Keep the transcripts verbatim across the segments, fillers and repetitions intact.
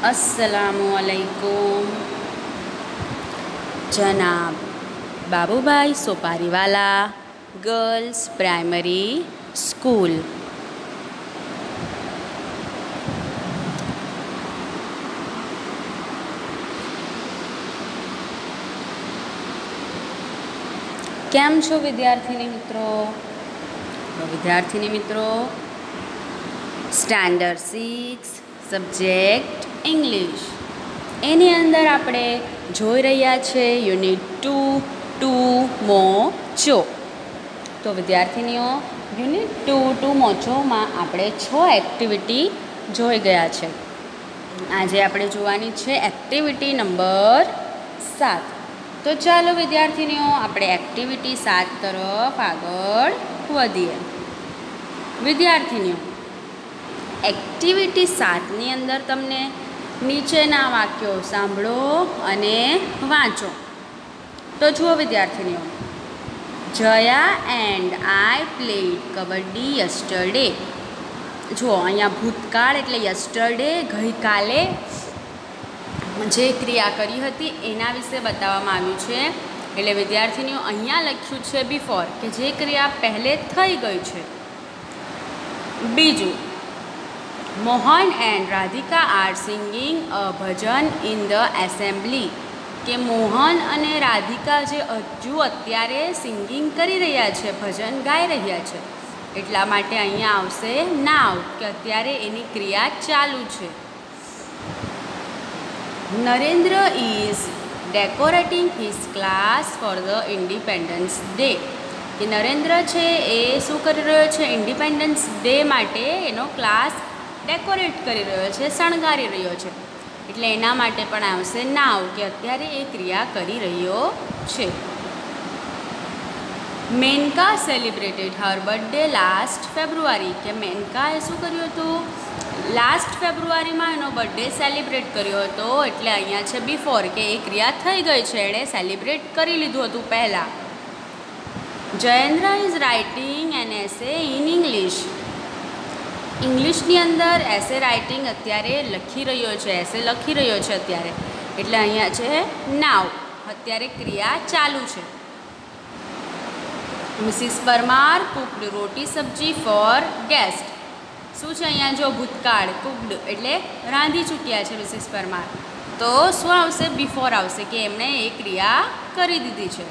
अस्सलामुअलैकुम। जनाब Babubhai Soparivala girls primary school. કેમ છો વિદ્યાર્થીની મિત્રો? વિદ્યાર્થીની મિત્રો, સ્ટાન્ડર્ડ સિક્સ સબ્જેક્ટ ઇંગ્લિશ એની અંદર આપણે જોઈ રહ્યા છે યુનિટ ટુ ટુ મોચો. તો વિદ્યાર્થીનીઓ, યુનિટ ટુ ટુ મોચોમાં આપણે છ એક્ટિવિટી જોઈ ગયા છે. આજે આપણે જોવાની છે એક્ટિવિટી નંબર સાત. તો ચાલો વિદ્યાર્થીનીઓ, આપણે એક્ટિવિટી સાત તરફ આગળ વધીએ. વિદ્યાર્થીનીઓ, એક્ટિવિટી સાતની અંદર તમને નીચેના વાક્યો સાંભળો અને વાંચો. તો જુઓ વિદ્યાર્થીનીઓ, Jaya and I played kabaddi yesterday. જુઓ અહીંયા ભૂતકાળ એટલે યસ્ટરડે, ગઈકાલે જે ક્રિયા કરી હતી એના વિશે બતાવવામાં આવ્યું છે. એટલે વિદ્યાર્થીનીઓ અહીંયા લખ્યું છે બિફોર, કે જે ક્રિયા પહેલે થઈ ગઈ છે. બીજું, Mohan and Radhika are singing a bhajan in the assembly. કે મોહન અને રાધિકા જે હજુ અત્યારે સિંગિંગ કરી રહ્યા છે, ભજન ગાઈ રહ્યા છે, એટલા માટે અહીંયા આવશે નાવ, કે અત્યારે એની ક્રિયા ચાલુ છે. Narendra is decorating his class for the Independence Day. કે નરેન્દ્ર છે એ શું કરી રહ્યો છે? ઇન્ડિપેન્ડન્સ ડે માટે એનો ક્લાસ ડેકોરેટ કરી રહ્યો છે, શણગારી રહ્યો છે. એટલે એના માટે પણ આવશે નાવ, કે અત્યારે એ ક્રિયા કરી રહ્યો છે. Menka celebrated her birthday last February. કે મેનકાએ શું કર્યું હતું? લાસ્ટ ફેબ્રુઆરીમાં એનો બર્થડે સેલિબ્રેટ કર્યો હતો. એટલે અહીંયા છે બિફોર, કે એ ક્રિયા થઈ ગઈ છે, એણે સેલિબ્રેટ કરી લીધું હતું પહેલાં. Jayendra is writing an essay in English. ઇંગ્લિશની અંદર એસે રાઇટિંગ અત્યારે લખી રહ્યો છે, એસે લખી રહ્યો છે અત્યારે. એટલે અહીંયા છે નાવ, અત્યારે ક્રિયા ચાલુ છે. મિસિસ પરમાર કુકડ રોટી સબ્જી ફોર ગેસ્ટ. શું છે અહીંયા? જો ભૂતકાળ, કુકડ એટલે રાંધી ચૂક્યા છે મિસિસ પરમાર. તો શું આવશે? બિફોર આવશે, કે એમણે એ ક્રિયા કરી દીધી છે.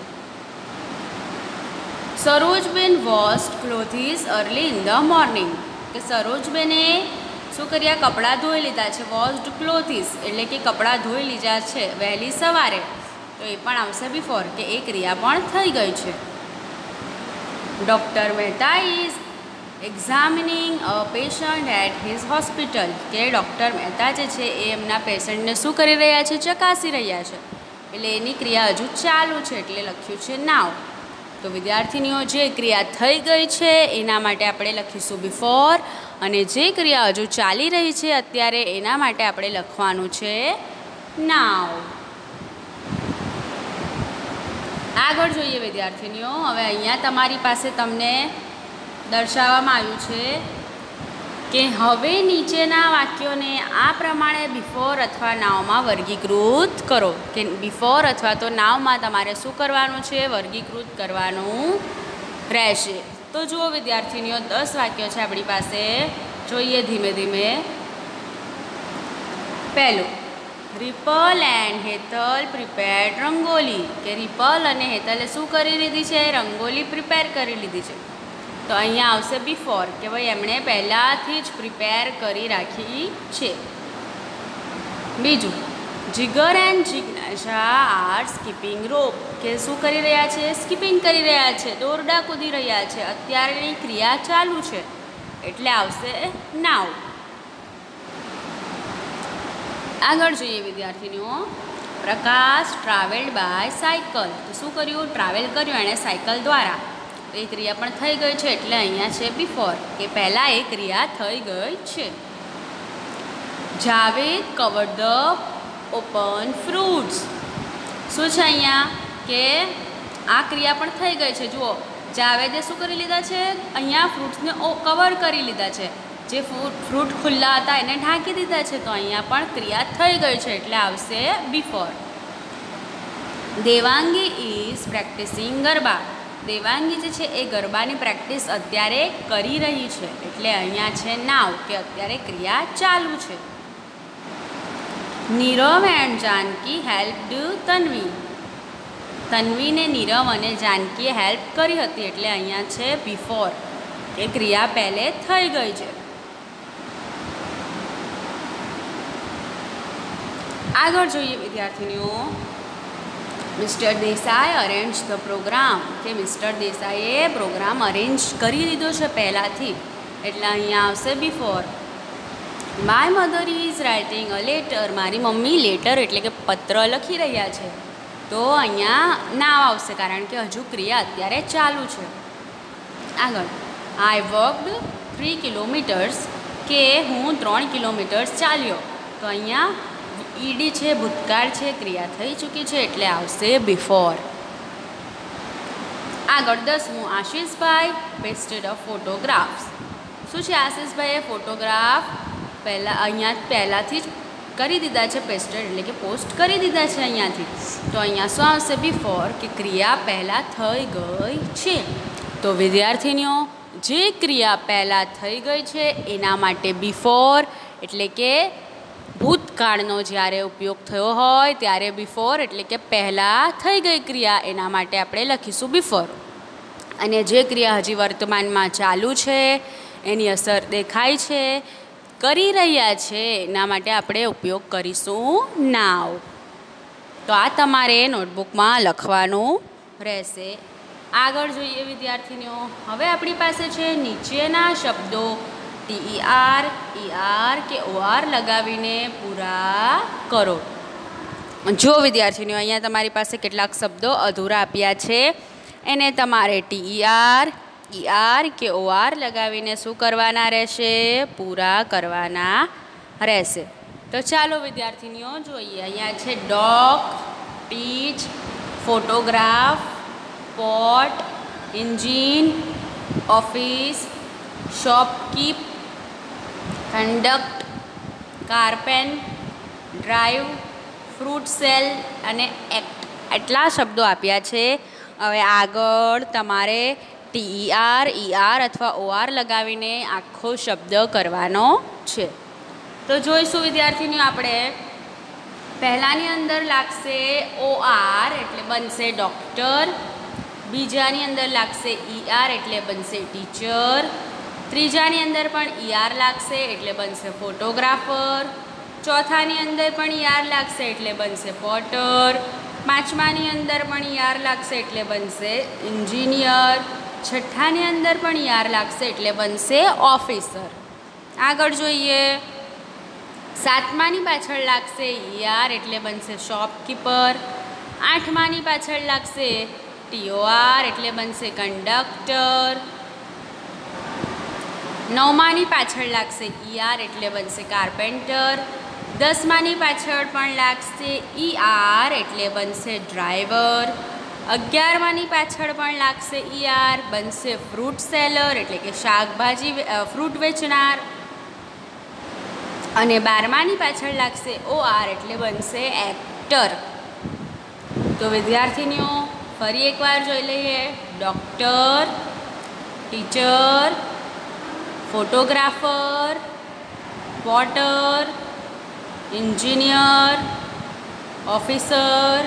Sarojben washed clothes early in the morning. કે સરોજબેને શું કર્યા? કપડાં ધોઈ લીધા છે. વોશ્ડ ક્લોથીસ એટલે કે કપડાં ધોઈ લીધા છે વહેલી સવારે. તો એ પણ આવશે બિફોર, કે એ ક્રિયા પણ થઈ ગઈ છે. Doctor Mehta is examining a patient at his hospital. કે ડૉક્ટર મહેતા જે છે એ એમના પેશન્ટને શું કરી રહ્યા છે? ચકાસી રહ્યા છે. એટલે એની ક્રિયા હજુ ચાલુ છે, એટલે લખ્યું છે નાવ. તો વિદ્યાર્થીનીઓ, જે ક્રિયા થઈ ગઈ છે એના માટે આપણે લખીશું બિફોર, અને જે ક્રિયા હજુ ચાલી રહી છે અત્યારે એના માટે આપણે લખવાનું છે નાવ. આગળ જોઈએ વિદ્યાર્થીનીઓ. હવે અહીંયા તમારી પાસે તમને દર્શાવવામાં આવ્યું છે કે હવે નીચેના વાક્યોને આ પ્રમાણે બિફોર અથવા નાવમાં વર્ગીકૃત કરો. કે બિફોર અથવા તો નાવમાં તમારે શું કરવાનું છે? વર્ગીકૃત કરવાનું રહેશે. તો જુઓ વિદ્યાર્થીનીઓ, દસ વાક્યો છે આપણી પાસે, જોઈએ ધીમે ધીમે. પહેલું, રિપલ એન્ડ હેતલ પ્રિપેર્ડ રંગોલી. કે રિપલ અને હેતલે શું કરી લીધી છે? રંગોલી પ્રિપેર કરી લીધી છે. તો અહીંયા આવશે બિફોર, કે ભાઈ એમણે પહેલાંથી જ પ્રિપેર કરી રાખી છે. બીજું, જીગર એન્ડ જિજ્ઞાસા આર સ્કીપિંગ રોપ. કે શું કરી રહ્યા છે? સ્કીપિંગ કરી રહ્યા છે, દોરડા કૂદી રહ્યા છે. અત્યારની ક્રિયા ચાલુ છે, એટલે આવશે નાવ. આગળ જોઈએ વિદ્યાર્થીનીઓ. Prakash travelled by cycle. તો શું કર્યું? ટ્રાવેલ કર્યું એણે સાયકલ દ્વારા. તો એ ક્રિયા પણ થઈ ગઈ છે, એટલે અહીંયા છે બિફોર, કે પહેલાં એ ક્રિયા થઈ ગઈ છે. Javed covered the open fruits. શું છે અહીંયા? કે આ ક્રિયા પણ થઈ ગઈ છે. જુઓ, જાવેદે શું કરી લીધા છે? અહીંયા ફ્રૂટ્સને કવર કરી લીધા છે. જે ફ્રૂટ ફ્રૂટ ખુલ્લા હતા એને ઢાંકી દીધા છે, તો અહીંયા પણ ક્રિયા થઈ ગઈ છે એટલે આવશે before. Devangi is practising garba. Devangi જે છે એ ગરબાની પ્રેક્ટિસ અત્યારે કરી રહી છે એટલે અહીંયા છે નાવ કે અત્યારે ક્રિયા ચાલુ છે. Nirav and Janki helped Tanvi. તન્વીને નીરવ અને જાનકીએ હેલ્પ કરી હતી એટલે અહીંયા છે બિફોર એ ક્રિયા પહેલે થઈ ગઈ છે. આગળ જોઈએ વિદ્યાર્થીનીઓ, mister Desai arrange the programme. કે મિસ્ટર દેસાઈએ પ્રોગ્રામ અરેન્જ કરી દીધો છે પહેલાંથી એટલે અહીંયા આવશે before. My mother is writing a letter. મારી મમ્મી લેટર એટલે કે પત્ર લખી રહ્યા છે, તો અહીંયા નાવ આવશે કારણ કે હજુ ક્રિયા અત્યારે ચાલુ છે. આગળ, આઈ વર્કડ થ્રી કિલોમીટર્સ. કે હું ત્રણ કિલોમીટર્સ ચાલ્યો, તો અહીંયા ઈડી છે, ભૂતકાળ છે, ક્રિયા થઈ ચૂકી છે એટલે આવશે બિફોર. આગળ દસમું, આશીષભાઈ પેસ્ટેડ અ ફોટોગ્રાફ્સ. શું છે આશીષભાઈએ ફોટોગ્રાફ પહેલાં અહીંયા પહેલાંથી જ કરી દીધા છે, પેસ્ટેડ એટલે કે પોસ્ટ કરી દીધા છે અહીંયાથી, તો અહીંયા શું આવશે બિફોર કે ક્રિયા પહેલાં થઈ ગઈ છે. તો વિદ્યાર્થીનીઓ, જે ક્રિયા પહેલાં થઈ ગઈ છે એના માટે બિફોર એટલે કે ભૂતકાળનો જ્યારે ઉપયોગ થયો હોય ત્યારે બિફોર એટલે કે પહેલાં થઈ ગઈ ક્રિયા, એના માટે આપણે લખીશું બિફોર. અને જે ક્રિયા હજી વર્તમાનમાં ચાલુ છે, એની અસર દેખાય છે, કરી રહ્યા છે, એના માટે આપણે ઉપયોગ કરીશું નાવ. તો આ તમારે નોટબુકમાં લખવાનું રહેશે. આગળ જોઈએ વિદ્યાર્થીનીઓ, હવે આપણી પાસે છે નીચેના શબ્દો T R E R K O R લગાવીને પૂરા કરો. જો વિદ્યાર્થીનીઓ, અહીંયા તમારી પાસે કેટલાક શબ્દો અધૂરા આપ્યા છે, એને તમારે T R E R K O R લગાવીને શું કરવાના રહેશે? પૂરા કરવાના રહેશે. તો ચાલો વિદ્યાર્થીનીઓ જોઈએ. અહીંયા છે dog, teach, photograph, pot, engine, office, shopkeep, conduct, carpen, drive, fruit sell અને એક્ટ. એટલા શબ્દો આપ્યા છે. હવે આગળ તમારે ટી આર ઈ આર અથવા ઓ આર લગાવીને આખો શબ્દ કરવાનો છે. તો જોઈશું વિદ્યાર્થીનીઓ, આપણે પહેલાંની અંદર લાગશે ઓ આર એટલે બનશે ડૉક્ટર, બીજાની અંદર લાગશે ઈ આર એટલે બનશે ટીચર, ત્રીજાની અંદર પણ ઈ આર લાગશે એટલે બનશે ફોટોગ્રાફર, ચોથાની અંદર પણ ઈ આર લાગશે એટલે બનશે પોટર, પાંચમાની અંદર પણ ઈ આર લાગશે એટલે બનશે એન્જિનિયર, છઠ્ઠાની અંદર પણ ઈ આર લાગશે એટલે બનશે ઓફિસર. આગળ જોઈએ, સાતમાની પાછળ લાગશે ઈ આર એટલે બનશે શોપકીપર, આઠમાની પાછળ લાગશે ટી ઓ આર એટલે બનશે કંડક્ટર, નવમાની પાછળ લાગશે ઈ આર એટલે બનશે કાર્પેન્ટર, દસમાની પાછળ પણ લાગશે ઈ આર એટલે બનશે ડ્રાઈવર, અગિયારમાની પાછળ પણ લાગશે ઈ આર બનશે ફ્રૂટ સેલર એટલે કે શાકભાજી ફ્રૂટ વેચનાર, અને બારમાની પાછળ લાગશે ઓ આર એટલે બનશે એક્ટર. તો વિદ્યાર્થીનીઓ ફરી એકવાર જોઈ લઈએ. Doctor, teacher, photographer, potter, engineer, officer,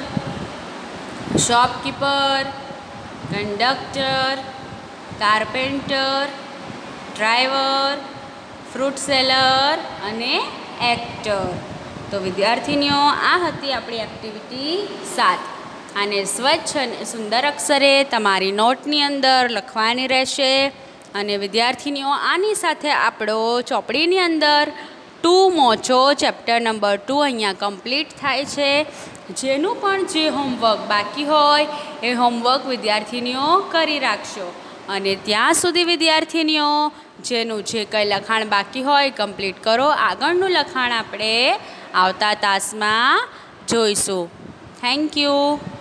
shopkeeper, conductor, carpenter, driver, fruit seller અને એક્ટર. તો વિદ્યાર્થીનીઓ, આ હતી આપણી એક્ટિવિટી સાત. આને સ્વચ્છ અને સુંદર અક્ષરે તમારી નોટની અંદર લખવાની રહેશે. અને વિદ્યાર્થીનીઓ, આની સાથે આપણો ચોપડીની અંદર ટુ મોચો ચેપ્ટર નંબર ટુ અહીંયા કમ્પ્લીટ થાય છે. જેનું પણ જે હોમવર્ક બાકી હોય એ હોમવર્ક વિદ્યાર્થીનીઓ કરી રાખશો. અને ત્યાં સુધી વિદ્યાર્થીનીઓ, જેનું જે કંઈ લખાણ બાકી હોય કમ્પ્લીટ કરો. આગળનું લખાણ આપણે આવતા તાસમાં જોઈશું. Thank you.